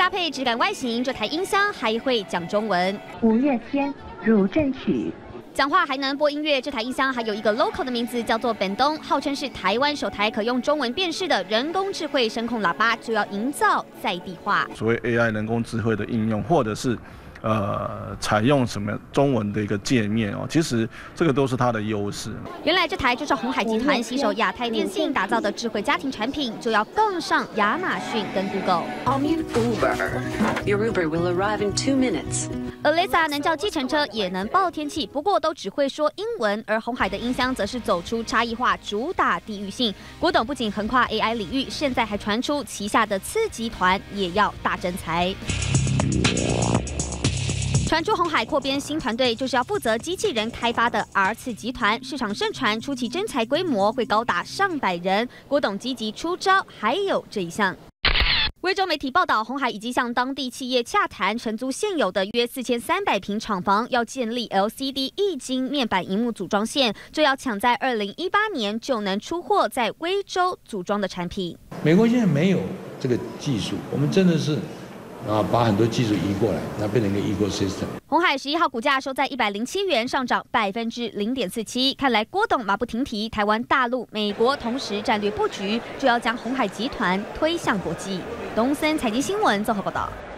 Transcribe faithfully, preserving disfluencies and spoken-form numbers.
搭配质感外形，这台音箱还会讲中文。 五月天入阵曲。 讲话还能播音乐，这台音箱还有一个 local 的名字，叫做本东，号称是台湾首台可用中文辨识的人工智慧声控喇叭，就要营造在地化。 所谓 A I 人工智慧的应用，或者是呃采用什么中文的一个界面哦，其实这个都是它的优势。原来这台就是鸿海集团携手亚太电信打造的智慧家庭产品，就要更上亚马逊跟 Google。 I'll meet Uber. Your Uber will arrive in two minutes. Alexa 能叫计程车，也能报天气，不过都只会说英文。而鸿海的音箱则是走出差异化，主打地域性。郭董不仅横跨 A I 领域，现在还传出旗下的次集团也要大征才。传出鸿海扩编新团队，就是要负责机器人开发的 R 次集团。市场盛传初期征才规模会高达上百人。郭董积极出招，还有这一项。 威州媒体报道，鸿海已经向当地企业洽谈承租现有的约四千三百平厂房，要建立 L C D 液晶面板萤幕组装线，这要抢在二零一八年就能出货在威州组装的产品。 美国现在没有这个技术，我们真的是啊，把很多技术移过来，那变成一个 ecosystem。 鸿海十一号股价收在一百零七元，上涨百分之零点四七。看来郭董马不停蹄，台湾、大陆、美国同时战略布局，就要将鸿海集团推向国际。东森财经新闻综合报道。